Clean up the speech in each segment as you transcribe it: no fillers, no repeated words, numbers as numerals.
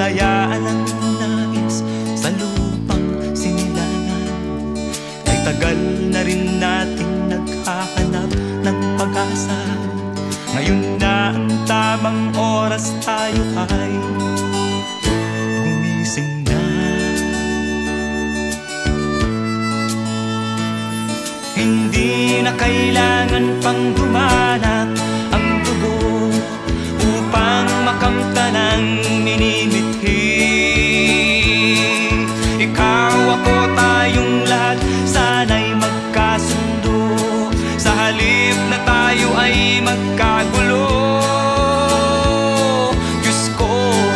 kalayaan ang nais sa lupang sinilangan. Ay tagal na rin natin naghahanap ng pag-asa. Ngayon na ang tamang oras, tayo ay gumising na. Hindi na kailangan pang humanap ang dugo upang makamtan ang minimithi. Ikaw, ako, tayong lahat sana'y magkasundo. Sa halip na tayo ay magkagulo, Diyos ko,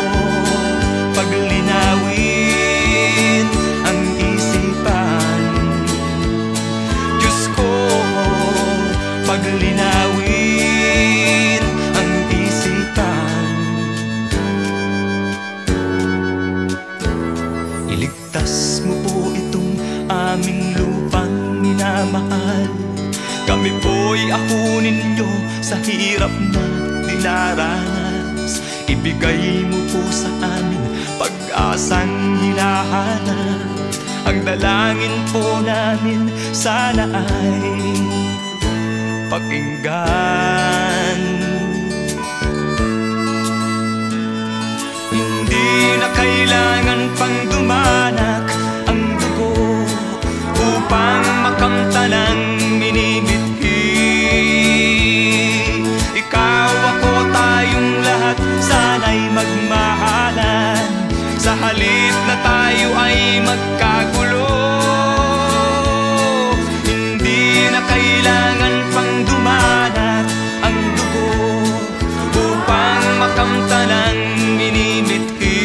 paglinawin ang isipan. Diyos ko, paglinawin ang isipan. Iligtas mo po itong aming lupang minamahal. Kami po'y ako ninyo sa hirap na dinaranas. Ibigay mo po sa amin pag-asang hinahanap. Ang dalangin po namin sana ay pakinggan. Hindi na kailangan pang dumanak ang dugo upang makamtan ang minimithi. Ikaw, ako, tayong lahat sana'y magmahalan. Sa halip na tayo ay magkagulo, hindi na kailangan pang dumanak ang dugo upang makamtan ang minimithi.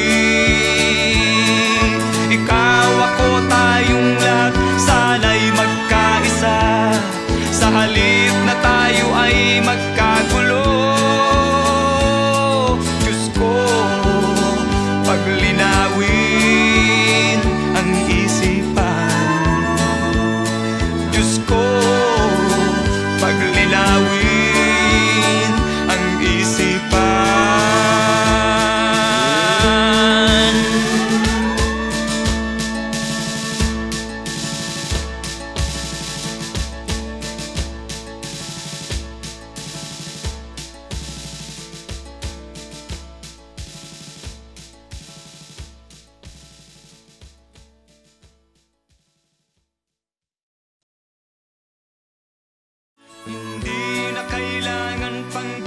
Ikaw, ako, tayong lahat sana'y magkaisa. Sa halip na tayo ay magkagulo, Diyos ko, paglinawin ang isipan. Diyos ko, paglinawin ang isipan. Hindi na kailangan pang